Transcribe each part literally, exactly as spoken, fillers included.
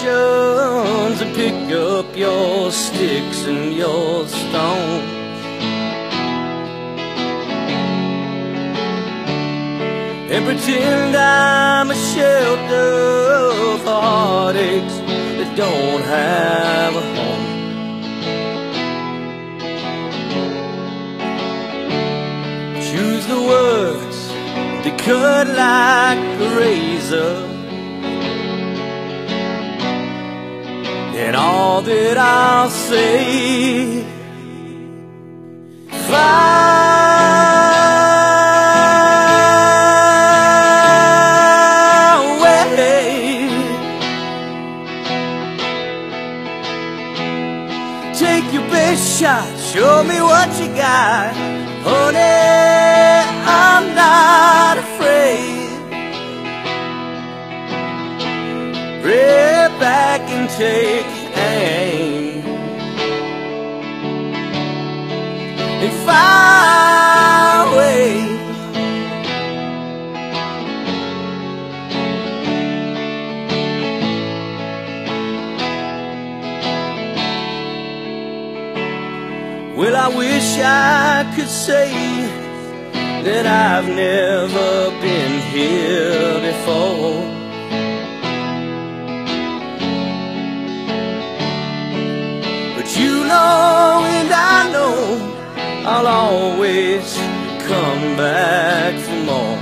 questions and pick up your sticks and your stones. And pretend I'm a shelter for heartaches that don't have a home. Choose the words that cut like a razor, and all that I'll say, far away. Take your best shot, show me what you got, honey. I'm not afraid. Rear back and take aim, and fire away. Well, I wish I could say that I've never been here before, but you know and I know I'll always come back for more.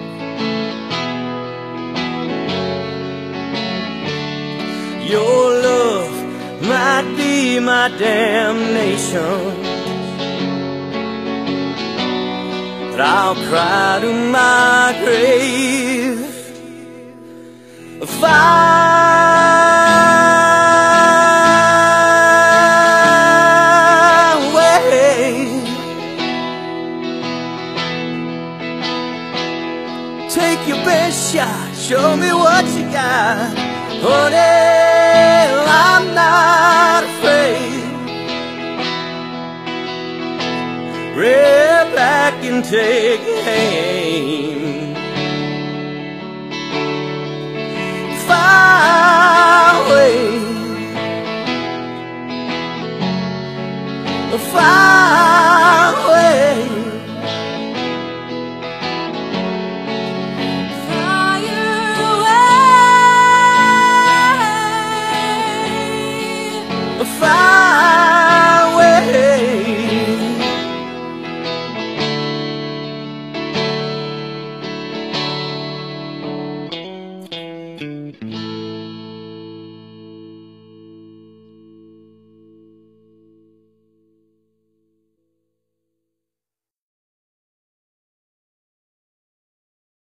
Your love might be my damnation, but I'll cry to my grave, far away. Take your best shot, show me what you got, honey. I'm not afraid. Rear back and take aim, far away, far away. Far away.